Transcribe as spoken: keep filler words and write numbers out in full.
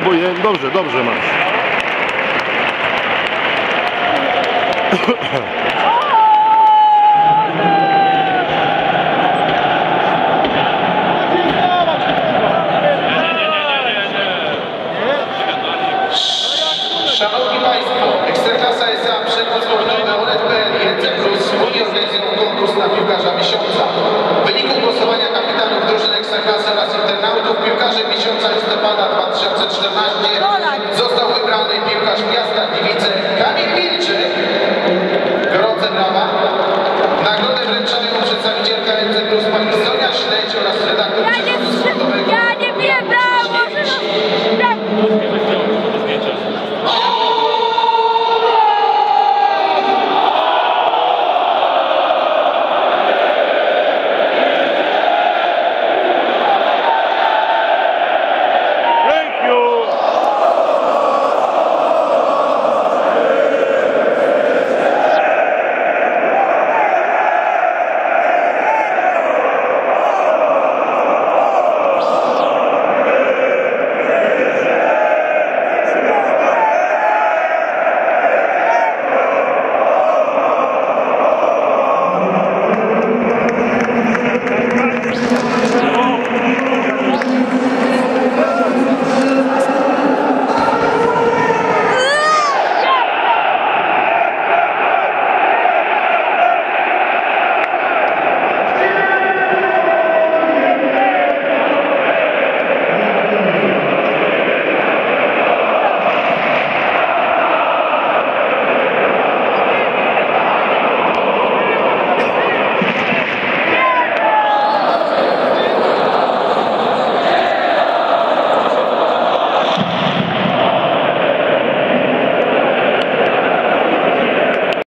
obojętnie. Dobrze, dobrze masz. Szanowni Państwo, Ekstraklasa S A przemoc pokojowa O N P L i N C Plus wspólnie organizują konkurs na piłkarza miesiąca. W wyniku głosowania kapitanów drużyn Ekstraklasy oraz internautów piłkarzem miesiąca listopada dwa tysiące czternastego